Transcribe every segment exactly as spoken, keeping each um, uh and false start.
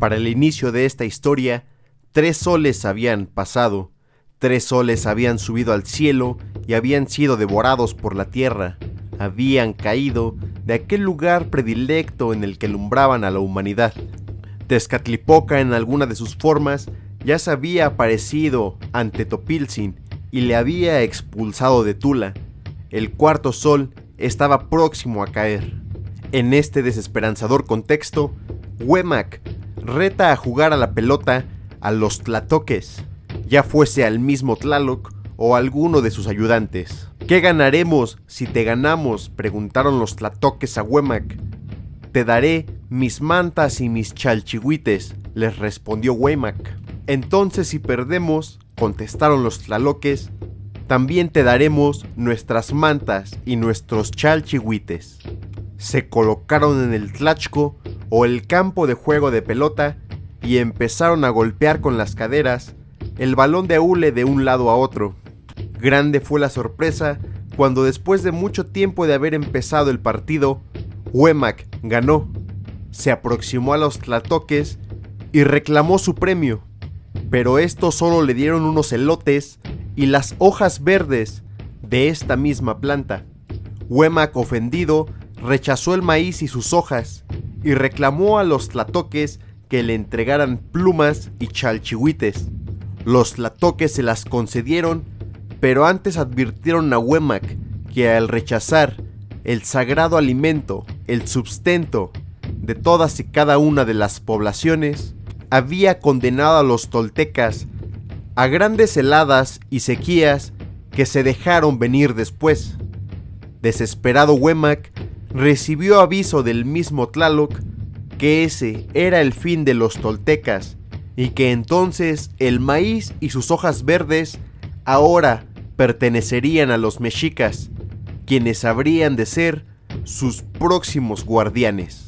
Para el inicio de esta historia, tres soles habían pasado, tres soles habían subido al cielo y habían sido devorados por la tierra, habían caído de aquel lugar predilecto en el que alumbraban a la humanidad. Tezcatlipoca en alguna de sus formas ya se había aparecido ante Topiltzin y le había expulsado de Tula. El cuarto sol estaba próximo a caer. En este desesperanzador contexto, Huémac reta a jugar a la pelota a los tlatoques, ya fuese al mismo Tlaloc o alguno de sus ayudantes. ¿Qué ganaremos si te ganamos?, preguntaron los tlatoques a Huémac. Te daré mis mantas y mis chalchihuites, les respondió Huémac. Entonces si perdemos, contestaron los tlaloques, también te daremos nuestras mantas y nuestros chalchihuites. Se colocaron en el tlachco o el campo de juego de pelota y empezaron a golpear con las caderas el balón de hule de un lado a otro. Grande fue la sorpresa cuando, después de mucho tiempo de haber empezado el partido, Huémac ganó. Se aproximó a los tlatoques y reclamó su premio, pero estos solo le dieron unos elotes y las hojas verdes de esta misma planta. Huémac, ofendido, rechazó el maíz y sus hojas y reclamó a los tlatoques que le entregaran plumas y chalchihuites. Los tlatoques se las concedieron, pero antes advirtieron a Huémac que al rechazar el sagrado alimento, el sustento de todas y cada una de las poblaciones, había condenado a los toltecas a grandes heladas y sequías que se dejaron venir después. Desesperado, Huémac recibió aviso del mismo Tlaloc que ese era el fin de los toltecas y que entonces el maíz y sus hojas verdes ahora pertenecerían a los mexicas, quienes habrían de ser sus próximos guardianes.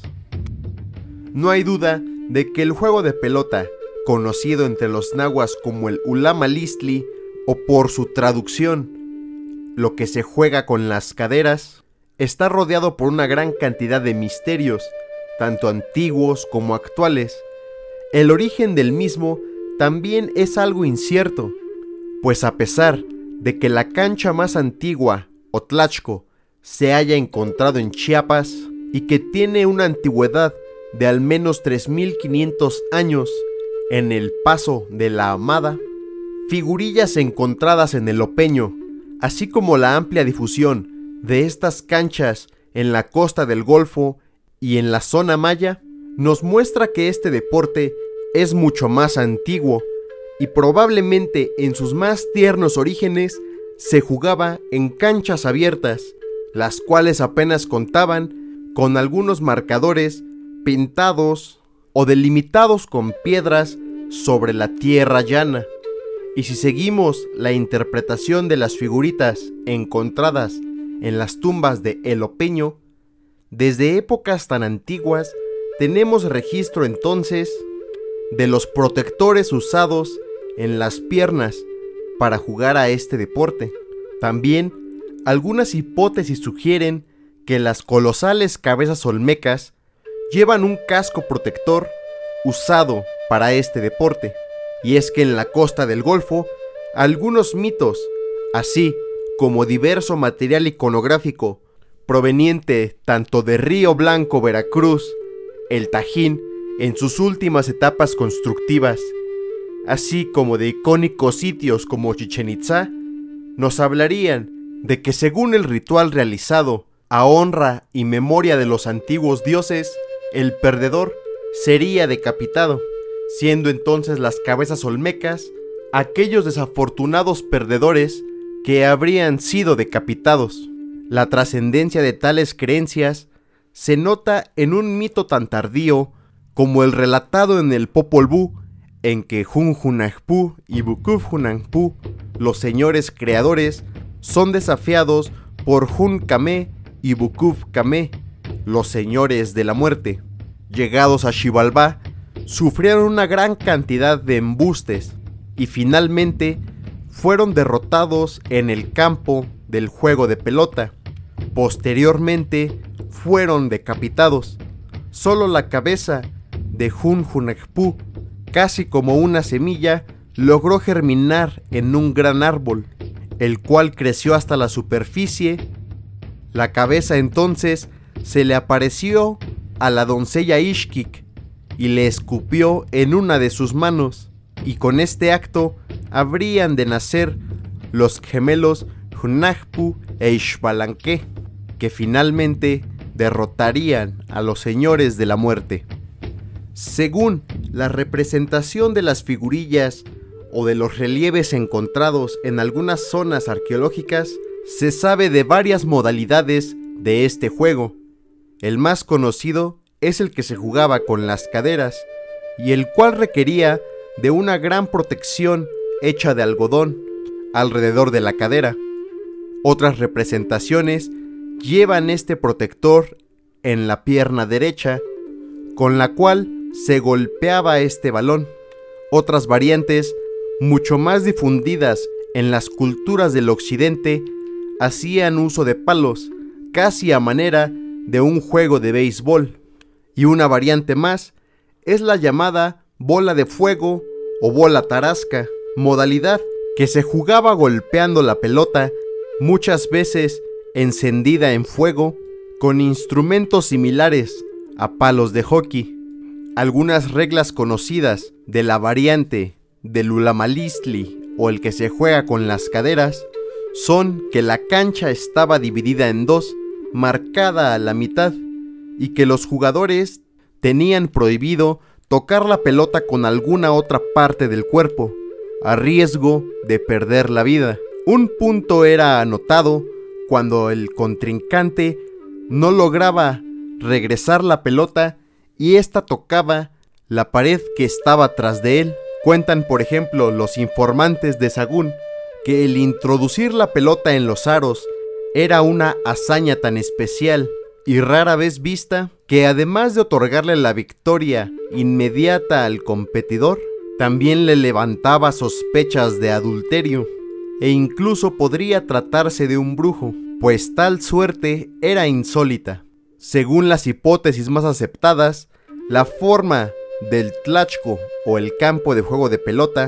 No hay duda de que el juego de pelota, conocido entre los nahuas como el Ulamalistli o por su traducción, lo que se juega con las caderas, está rodeado por una gran cantidad de misterios, tanto antiguos como actuales. El origen del mismo también es algo incierto, pues a pesar de que la cancha más antigua, o tlachco, se haya encontrado en Chiapas y que tiene una antigüedad de al menos tres mil quinientos años en el Paso de la Amada, figurillas encontradas en el Opeño, así como la amplia difusión de estas canchas en la costa del Golfo y en la zona maya, nos muestra que este deporte es mucho más antiguo y probablemente en sus más tiernos orígenes se jugaba en canchas abiertas, las cuales apenas contaban con algunos marcadores pintados o delimitados con piedras sobre la tierra llana. Y si seguimos la interpretación de las figuritas encontradas en las tumbas de El Opeño, desde épocas tan antiguas tenemos registro entonces de los protectores usados en las piernas para jugar a este deporte. También algunas hipótesis sugieren que las colosales cabezas olmecas llevan un casco protector usado para este deporte. Y es que en la costa del Golfo, algunos mitos, así como diverso material iconográfico proveniente tanto de Río Blanco, Veracruz, el Tajín en sus últimas etapas constructivas, así como de icónicos sitios como Chichén Itzá, nos hablarían de que según el ritual realizado a honra y memoria de los antiguos dioses, el perdedor sería decapitado, siendo entonces las cabezas olmecas aquellos desafortunados perdedores que habrían sido decapitados. La trascendencia de tales creencias se nota en un mito tan tardío como el relatado en el Popol Vuh, en que Junjunajpú y Bukufjunajpú, los señores creadores, son desafiados por Jun-Kamé y Bukuf-Kamé, los señores de la muerte. Llegados a Xibalbá, sufrieron una gran cantidad de embustes y finalmente fueron derrotados en el campo del juego de pelota. Posteriormente fueron decapitados. Solo la cabeza de Hunhunagpu, casi como una semilla, logró germinar en un gran árbol, el cual creció hasta la superficie. La cabeza entonces se le apareció a la doncella Ixquic y le escupió en una de sus manos, y con este acto habrían de nacer los gemelos Hunahpu e Ixbalanque, que finalmente derrotarían a los señores de la muerte. Según la representación de las figurillas o de los relieves encontrados en algunas zonas arqueológicas, se sabe de varias modalidades de este juego. El más conocido es el que se jugaba con las caderas, y el cual requería de una gran protección hecha de algodón alrededor de la cadera. Otras representaciones llevan este protector en la pierna derecha, con la cual se golpeaba este balón. Otras variantes, mucho más difundidas en las culturas del occidente, hacían uso de palos, casi a manera de un juego de béisbol. Y una variante más es la llamada bola de fuego o bola tarasca, modalidad que se jugaba golpeando la pelota, muchas veces encendida en fuego, con instrumentos similares a palos de hockey. Algunas reglas conocidas de la variante del ulamalistli, o el que se juega con las caderas, son que la cancha estaba dividida en dos, marcada a la mitad, y que los jugadores tenían prohibido tocar la pelota con alguna otra parte del cuerpo, a riesgo de perder la vida. Un punto era anotado cuando el contrincante no lograba regresar la pelota y ésta tocaba la pared que estaba tras de él. Cuentan, por ejemplo, los informantes de Sagún, que el introducir la pelota en los aros era una hazaña tan especial y rara vez vista, que además de otorgarle la victoria inmediata al competidor, también le levantaba sospechas de adulterio, e incluso podría tratarse de un brujo, pues tal suerte era insólita. Según las hipótesis más aceptadas, la forma del tlachco, o el campo de juego de pelota,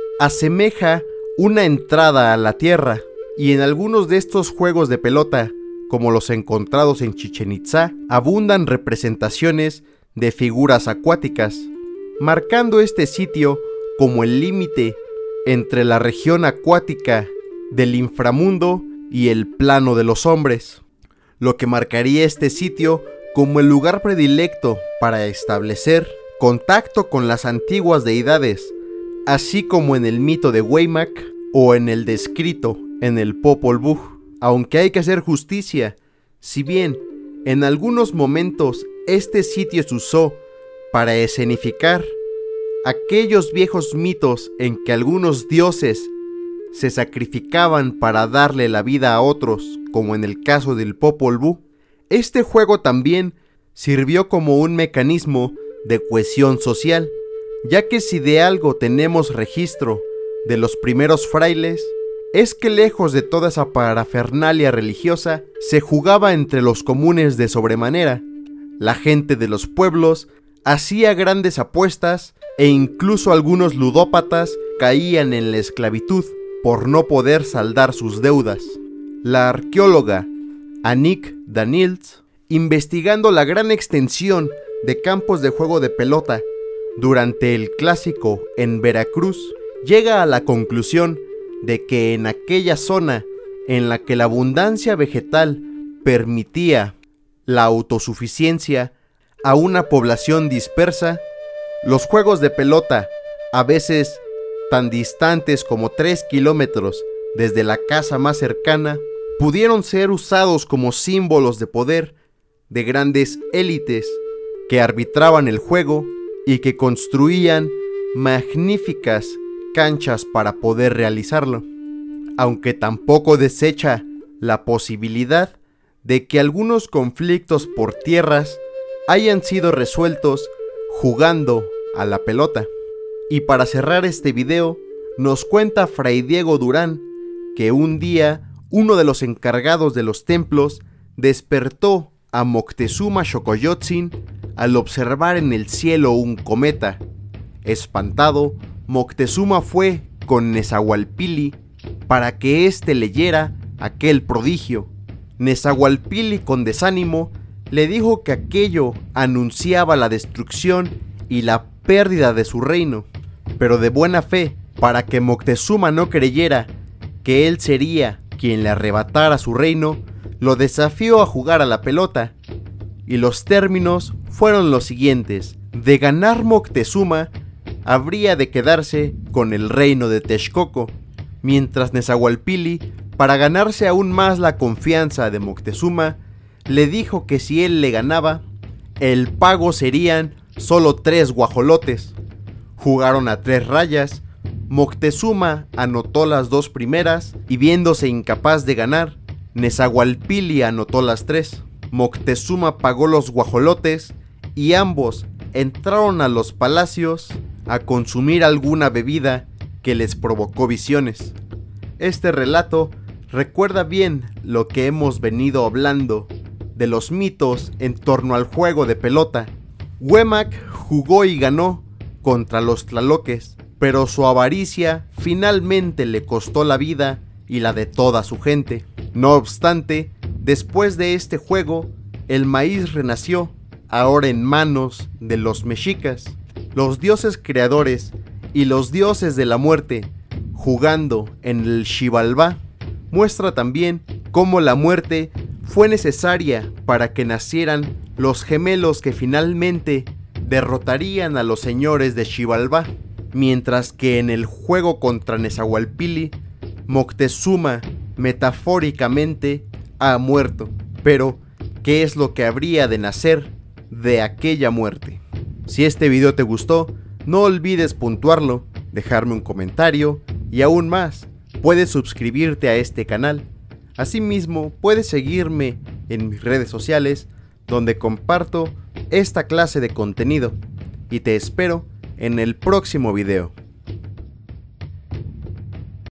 asemeja una entrada a la tierra, y en algunos de estos juegos de pelota, como los encontrados en Chichén Itzá, abundan representaciones de figuras acuáticas, marcando este sitio como el límite entre la región acuática del inframundo y el plano de los hombres, lo que marcaría este sitio como el lugar predilecto para establecer contacto con las antiguas deidades, así como en el mito de Waymak o en el descrito en el Popol Vuh. Aunque hay que hacer justicia, si bien en algunos momentos este sitio se usó para escenificar aquellos viejos mitos en que algunos dioses se sacrificaban para darle la vida a otros, como en el caso del Popol Vuh, este juego también sirvió como un mecanismo de cohesión social, ya que si de algo tenemos registro de los primeros frailes, es que lejos de toda esa parafernalia religiosa, se jugaba entre los comunes de sobremanera. La gente de los pueblos hacía grandes apuestas e incluso algunos ludópatas caían en la esclavitud por no poder saldar sus deudas. La arqueóloga Anik Daniels, investigando la gran extensión de campos de juego de pelota durante el Clásico en Veracruz, llega a la conclusión de que en aquella zona en la que la abundancia vegetal permitía la autosuficiencia a una población dispersa, los juegos de pelota, a veces tan distantes como tres kilómetros desde la casa más cercana, pudieron ser usados como símbolos de poder de grandes élites que arbitraban el juego y que construían magníficas canchas para poder realizarlo, aunque tampoco desecha la posibilidad de que algunos conflictos por tierras hayan sido resueltos jugando a la pelota. Y para cerrar este video, nos cuenta Fray Diego Durán que un día uno de los encargados de los templos despertó a Moctezuma Xocoyotzin al observar en el cielo un cometa. Espantado, Moctezuma fue con Nezahualpilli para que éste leyera aquel prodigio. Nezahualpilli, con desánimo, le dijo que aquello anunciaba la destrucción y la pérdida de su reino, pero de buena fe, para que Moctezuma no creyera que él sería quien le arrebatara su reino, lo desafió a jugar a la pelota, y los términos fueron los siguientes: de ganar Moctezuma, habría de quedarse con el reino de Texcoco, mientras Nezahualpilli, para ganarse aún más la confianza de Moctezuma, le dijo que si él le ganaba, el pago serían solo tres guajolotes. Jugaron a tres rayas. Moctezuma anotó las dos primeras y, viéndose incapaz de ganar, Nezahualpilli anotó las tres. Moctezuma pagó los guajolotes y ambos entraron a los palacios a consumir alguna bebida que les provocó visiones. Este relato recuerda bien lo que hemos venido hablando de los mitos en torno al juego de pelota. Huemac jugó y ganó contra los tlaloques, pero su avaricia finalmente le costó la vida y la de toda su gente. No obstante, después de este juego, el maíz renació, ahora en manos de los mexicas, los dioses creadores y los dioses de la muerte, jugando en el Xibalbá. Muestra también cómo la muerte fue necesaria para que nacieran los gemelos que finalmente derrotarían a los señores de Xibalbá, mientras que en el juego contra Nezahualpilli, Moctezuma metafóricamente ha muerto. Pero, ¿qué es lo que habría de nacer de aquella muerte? Si este video te gustó, no olvides puntuarlo, dejarme un comentario y aún más, puedes suscribirte a este canal. Asimismo, puedes seguirme en mis redes sociales, donde comparto esta clase de contenido, y te espero en el próximo video.